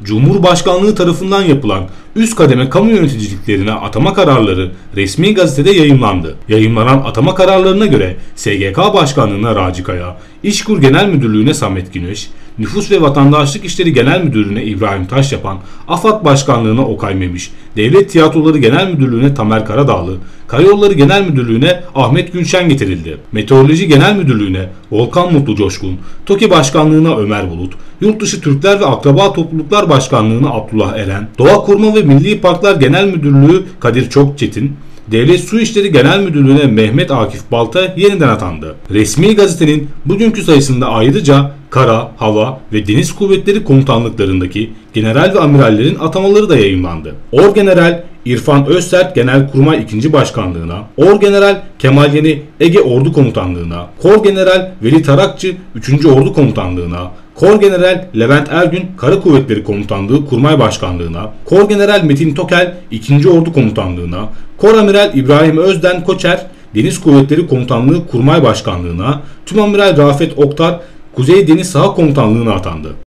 Cumhurbaşkanlığı tarafından yapılan üst kademe kamu yöneticiliklerine atama kararları resmi gazetede yayımlandı. Yayımlanan atama kararlarına göre SGK Başkanlığı'na Raci Kaya, İşkur Genel Müdürlüğü'ne Samet Güneş, Nüfus ve Vatandaşlık İşleri Genel Müdürlüğü'ne İbrahim Taşyapan, AFAD Başkanlığı'na Okay Memiş, Devlet Tiyatroları Genel Müdürlüğü'ne Tamer Karadağlı, Karayolları Genel Müdürlüğü'ne Ahmet Gülşen getirildi. Meteoroloji Genel Müdürlüğü'ne Volkan Mutlu Coşkun, TOKİ Başkanlığı'na Ömer Bulut, Yurtdışı Türkler ve Akraba Topluluklar Başkanlığı'na Abdullah Eren, Doğa Koruma ve Milli Parklar Genel Müdürlüğü Kadir Çokçetin, Devlet Su İşleri Genel Müdürlüğü'ne Mehmet Akif Balta yeniden atandı. Resmi gazetenin bugünkü sayısında ayrıca Kara, Hava ve Deniz Kuvvetleri Komutanlıklarındaki general ve amirallerin atamaları da yayımlandı. Orgeneral İrfan Özsert Genelkurmay 2. Başkanlığına, Orgeneral Kemal Yeni Ege Ordu Komutanlığına, Korgeneral Veli Tarakçı 3. Ordu Komutanlığına, Korgeneral Levent Ergün Kara Kuvvetleri Komutanlığı Kurmay Başkanlığına, Korgeneral Metin Tokel 2. Ordu Komutanlığına, Koramiral İbrahim Özden Koçer Deniz Kuvvetleri Komutanlığı Kurmay Başkanlığına, Tümamiral Rafet Oktar Kuzey Deniz Saha Komutanlığına atandı.